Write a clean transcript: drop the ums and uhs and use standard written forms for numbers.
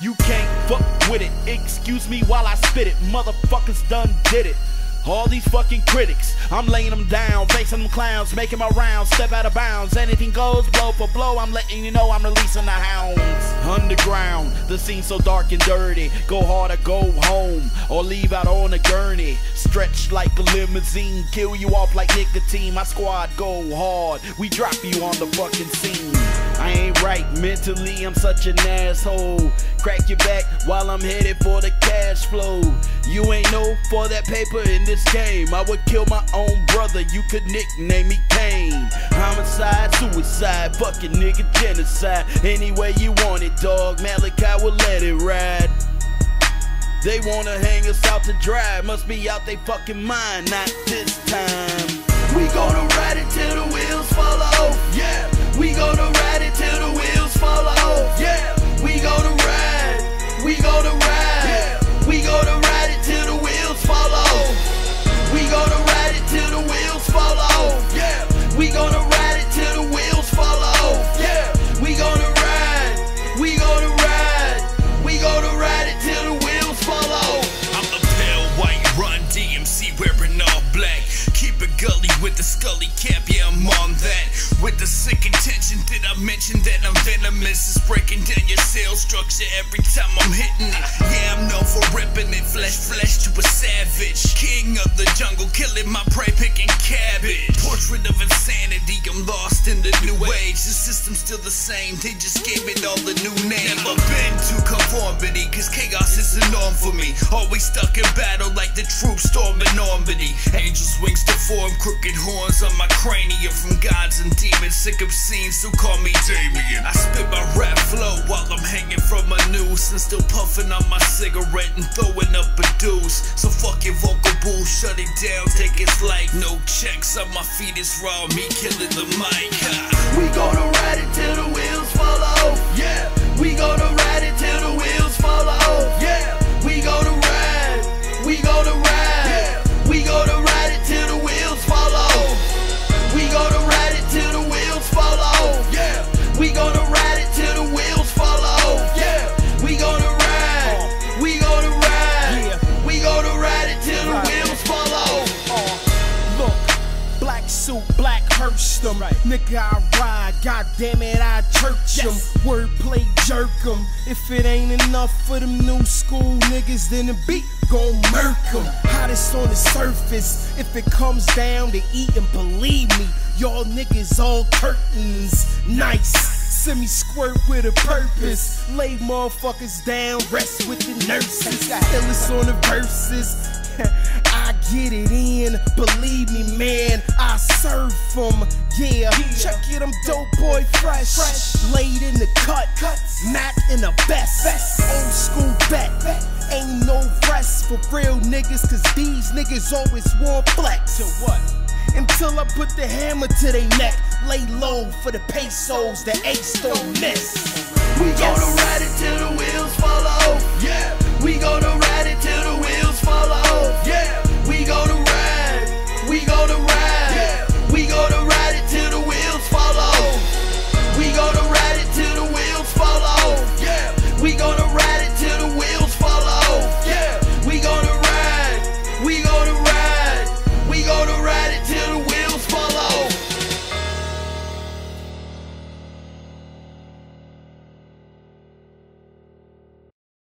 You can't fuck with it. Excuse me while I spit it. Motherfuckers done did it. All these fucking critics, I'm laying them down, facing them clowns, making my rounds, step out of bounds. Anything goes, blow for blow, I'm letting you know I'm releasing the hounds. Underground, the scene so dark and dirty. Go hard or go home, or leave out on a gurney. Stretch like a limousine, kill you off like nicotine. My squad go hard, we drop you on the fucking scene. I ain't right mentally, I'm such an asshole. Crack your back while I'm headed for the cash flow. You ain't no for that paper in this game. I would kill my own brother, you could nickname me Kane. Homicide, suicide, fucking nigga genocide. Any way you want it, dog, Malachi will let it ride. They wanna hang us out to dry, must be out they fucking mind, not this time. We gonna ride it till the wheels fall off, yeah. We gonna ride it till the wheels fall off, yeah. We gonna ride, we gonna ride, yeah. We gonna ride it till the wheels fall off. We gonna ride it till the wheels fall off, yeah. We gonna ride it till the wheels fall off, yeah. We gonna ride, we gonna ride, we gonna ride it till the wheels fall off. I'm a pale white Run DMC wearing all black. Keep it gully with the scully cap, yeah, I'm on that. With the sick intention that I mentioned that I'm venomous. It's breaking down your cell structure every time I'm hitting it. Yeah, I'm known for ripping it, flesh to a savage. King of the jungle, killing my prey, picking cabbage. Portrait of insanity, I'm lost in the new age. The system's still the same, they just gave it all a new name. Never been to conformity, cause chaos is the norm for me. Always stuck in battle like the troops storming Normandy. Angels wings to form, crooked horns on my cranium. From gods and demons, sick obscene, so call me Damien. I spit my rap flow while I'm hanging from a noose, and still puffing on my cigarette and throwing up a deuce. So fuck your vocal booth, shut it down, take it like no checks on my feet, it's raw, me killing the mic. We gonna ride it till the wheels fall off, yeah. We gonna ride it till the wheels fall off, yeah. We gonna ride, we gonna ride, yeah. We gonna ride it till the wheels fall off. We gonna ride it till the wheels fall off, yeah. We gonna ride it till the wheels fall off, yeah. We gonna ride, we gonna ride, yeah. We gonna ride it till the wheels fall off. Look, black suit, black hearse them. Nigga, I ride, goddamn it, I church them. Wordplay jerk them. If it ain't enough for them new school niggas, then the beat gon' murk them. Hottest on the surface. If it comes down to eating, believe me, y'all niggas all curtains. Nice. Semi squirt with a purpose. Lay motherfuckers down, rest with the nurses. Got illest on the verses. I get it in, believe me, man. I serve them, yeah. Check it, I'm dope boy fresh. Laid in the cut, Mac in the best. Old school bet. Ain't no rest for real niggas, cause these niggas always want flex. To what? Until I put the hammer to their neck. Lay low for the pesos, the ace don't miss. We gonna ride it till the wheels fall